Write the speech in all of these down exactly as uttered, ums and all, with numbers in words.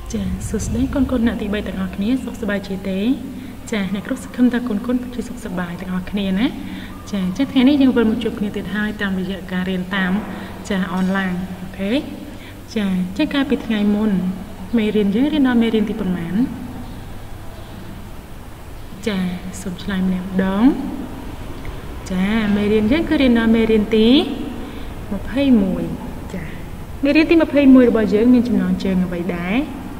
ចាសួស្តីកូនកូនអ្នកទី3ទាំងអស់គ្នាសុខសប្បាយជាទេចាអ្នកគ្រូសង្ឃឹមថាកូនកូនជួយសុខសប្បាយទាំងអស់គ្នាណាចាចឹងថ្ងៃនេះយើងវិលមកជួបគ្នាទៀតហើយតាមរយៈការរៀនតាមចាអនឡាញអូខេចាចឹងកាលពីថ្ងៃមុនមេរៀនយើងរៀនដល់មេរៀនទីប៉ុន្មានចាសូមឆ្លើយម្នាក់ម្ដងចាមេរៀនយើងគឺរៀនដល់មេរៀនទីម្ភៃមួយចាមេរៀនទីម្ភៃមួយរបស់យើងមានចំណងជើងអ្វីដែរ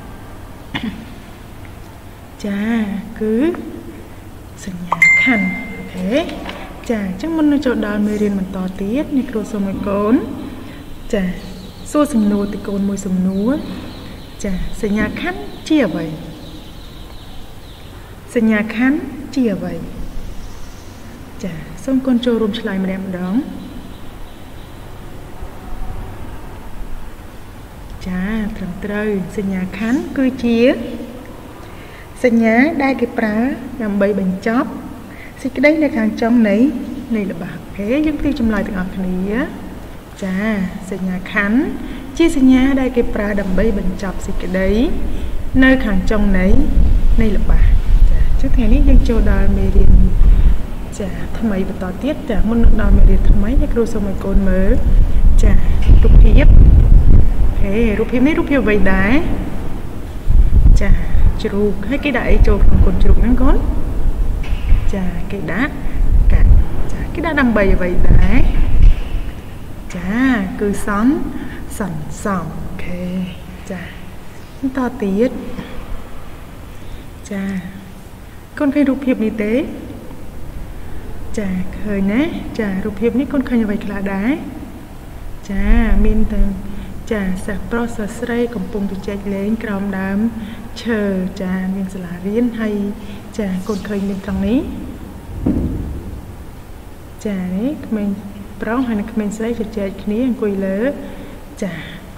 ចាគឺសញ្ញាខណ្ឌអូខេចាអញ្ចឹងមុននឹងចូលដល់មេរៀនបន្តទៀតអ្នកគ្រូសូមឲ្យកូនចាសួរសំណួរទៅកូនមួយសំណួរចាសញ្ញាខណ្ឌជាអ្វីសញ្ញាខណ្ឌជាអ្វីចាសូមកូនចូលរួមឆ្លើយម្ដងម្ដងចាត្រឹមត្រូវសញ្ញាខណ្ឌគឺជាសញ្ញាដែលគេប្រើដើម្បីបញ្ចប់សេចក្តីនៅខាងចុងនៃនៃល្បះអូខេយើងទីចម្លើយទាំងអស់គ្នាចាសញ្ញាខណ្ឌជាសញ្ញាដែលគេប្រើដើម្បីបញ្ចប់សេចក្តីនៅខាងចុងនៃនៃល្បះចាចុះថ្ងៃនេះយើងចូលដល់មេរៀនចាថ្មីបន្តទៀតចាមុននឹងដល់មេរៀនថ្មីអ្នកគ្រូសូមឲ្យកូនមើលចារូបភាពអូខេរូបភាពនេះរូបភាពអ្វីដែរចាជ្រូកហើយគេដាក់អីចូលក្នុងកូនជ្រូកហ្នឹងកូនចាគេដាក់កាក់ចាគេដាក់ដើម្បីអ្វីដែរចាគឺសំសន្សំអូខេចាបន្តទៀតចាកូនឃើញរូបភាពនេះទេចាឃើញណាចារូបភាពនេះកូនឃើញអ្វីខ្លះដែរចាមានតែចាសិស្សប្រុសសិស្សស្រីកំពុងទៅចែកលេងក្រោមដើមឈើចាមានសាលារៀនហើយចាកូនឃើញមានត្រង់នេះចានេះក្មេងប្រុសហើយនិងក្មេងស្រីជជែកគ្នាអង្គុយលើចា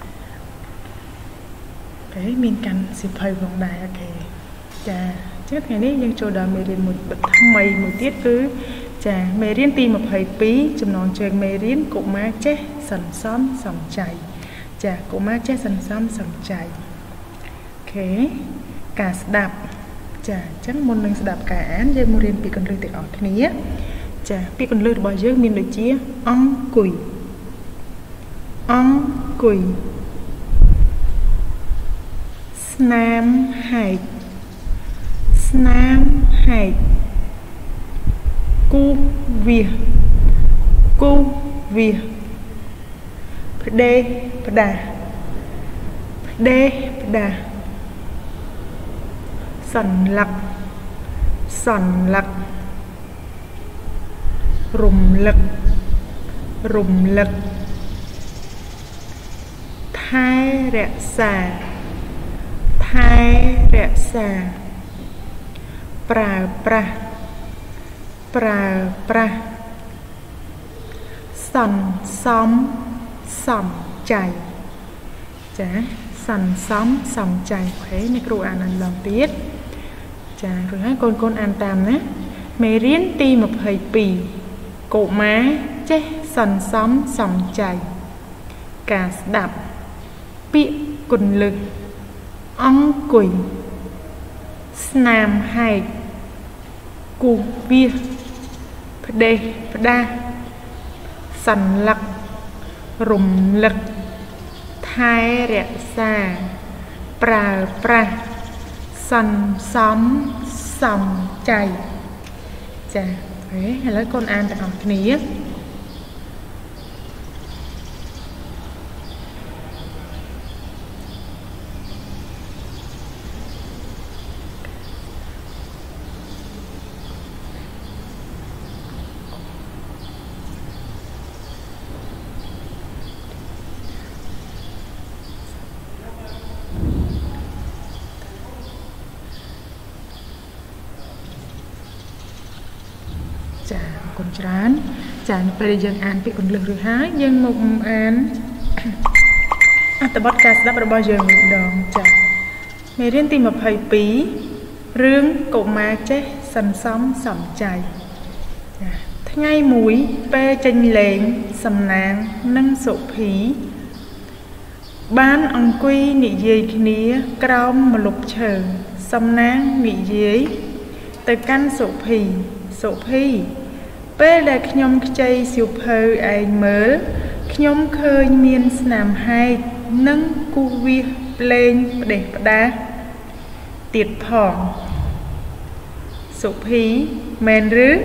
អូមានកាន់សៀវភៅផងដែរអូខេចាចឹងថ្ងៃនេះយើងចូលដល់មេរៀនមួយថ្មីមួយទៀតគឺចាមេរៀនទីម្ភៃពីរចំណងជើងមេរៀនកុមារចេះសន្សំសំចៃចាកុមារចេះសន្សំសំចៃអូខេការស្ដាប់ចាអញ្ចឹងមុននឹងស្ដាប់ការអានយើងមករៀនពីគន្លឹះទាំងអស់គ្នាចាពីគន្លឹះរបស់យើងមានដូចជាអង្គុយអង្គុយស្នាមហែកស្នាមហែកគូវាគូវាផ្ដេផ្ដាផ្ដេផ្ដាសន្លឹកសន្លឹករំលឹករំលឹកថែរក្សាថែរក្សាប្រើប្រាស់ប្រើប្រាស់សន្សំសំចៃចាសន្សំសំចៃអូខេអ្នកគ្រូអានម្ដងទៀតចារួចហើយកូនកូនអានតាមណាមេរៀនទីម្ភៃពីរកុមារចេះសន្សំសំចៃការស្ដាប់ពាក្យគន្លឹះអង្គុយស្នាមហែកគូវាផ្ដេសផ្ដាសសន្លឹករំលឹកថែរក្សាប្រើប្រាស់សន្សំសំចៃចាហេឥឡូវកូនអានទាំងអស់គ្នាចាកូនច្រើនចាពេលយើងអានពីគន្លឹះរួចហើយយើងមកអានអត្ថបទការស្ដាប់របស់យើងម្ដងចាមេរៀនទីម្ភៃពីររឿងកុមារចេះសន្សំសំចៃចាថ្ងៃមួយពេលចេញលេងសំណាងនិងសុភី ហ ban ông quy nị dây kia cao mà lục chờ xong nang nị dây từ căn sổ phì sổ phì bê là nhóm chay siêu phơ anh mớ nhóm khơi miên nằm hai nâng cu vi lên để đá tiệt phỏng sổ phí men rứ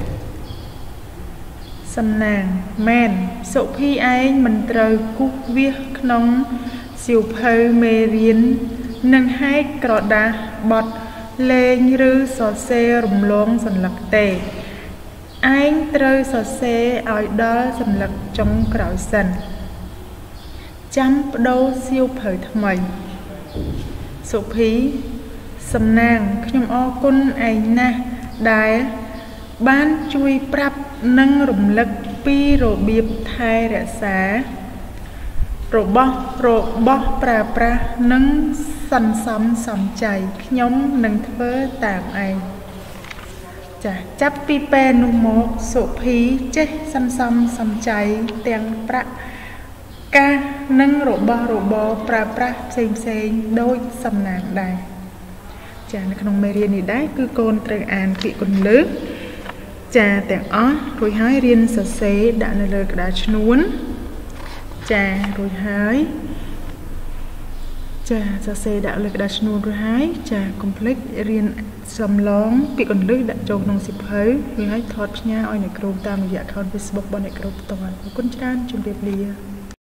xâm nàng men sổ phí anh mình trời cu vi nông siêu phơ mê riêng nâng hai cọ đá bọt lên rư sò xe rùm lông dần lạc tề anh trời sò xe ở đó dần lạc trong cõi sân chăm đâu siêu phơi thầm sổ phí xâm nàng nhóm ô côn anh na đài ban chui prap nâng rùm lực pi rổ biếp thai rạ xá rổ bó rổ bó pra pra nâng sẵn xóm xóm chảy nhóm nâng thơ tạm anh chà chấp pi pe nụ mốt sổ phí chết sẵn xóm xóm chảy tiếng pra ca nâng rổ bó rổ bó pra pra xem xem đôi xâm nàng đài chà nó không mê riêng này đấy cứ con trời an kỵ con lớn chà tiếng ó rồi hái riêng sở xế đã nâng lơ đã chuốn chà rồi hái chà sở xế đã lơ đã chuốn rồi hái chà complex riêng xâm lóng kỵ con lớn đã trông nông xịp hơi rồi hái thọt nha oi này kêu tam dạ account Facebook bọn này kêu toàn con chan chung đẹp lìa